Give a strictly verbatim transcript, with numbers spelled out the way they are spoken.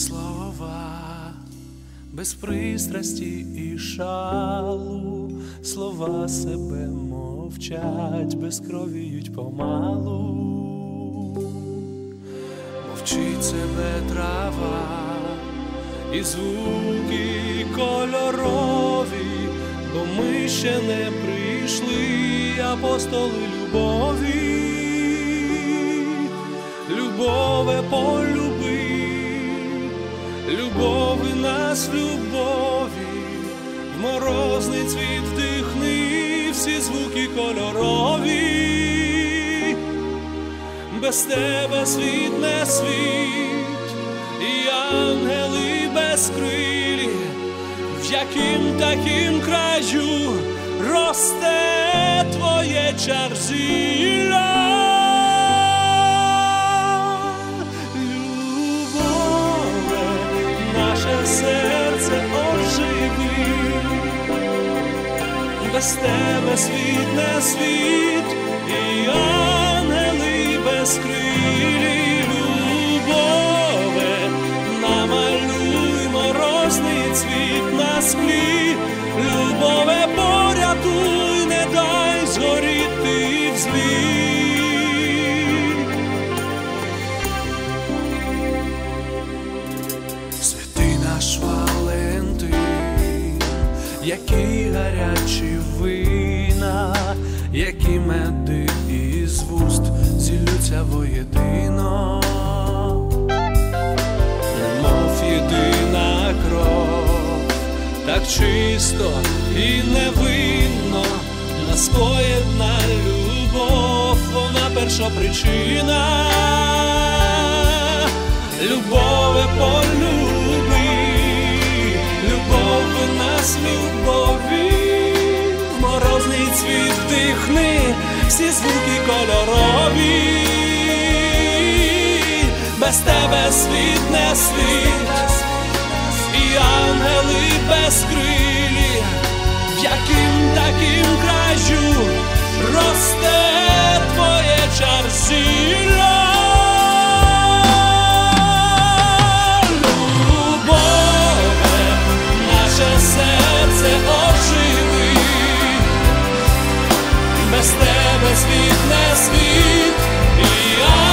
слова, без пристрасті і шалу, слова себе мовчать, без крові ють помалу. Мовчить себе трава, і звуки кольорові, бо ми ще не прийшли, апостоли любові. Любове полюби, любови нас любові, в морозний цвіт вдихни всі звуки кольорові. Без тебе світ не світ, і ангели безкрилі, в яким таким краю росте твоє чарзілля. Серце оживи, без тебе світ не світ, і ангели безкрилі. Любове, намалюй морозний цвіт на склі, любове, порятуй, не дай згоріти в злі. Які гарячі вина, які меди із вуст зіллються воєдино, немов єдина кров, так чисто і невинно нас поєдна любов, вона першопричина. Любове, полюби, любов нас любові, в морозний цвіт вдихни всі звуки кольорові. Без тебе світ не світ, і ангели безкрилі, в яким таким краю росте твоє чарзілля. Серце оживи, без тебе світ не світ, і я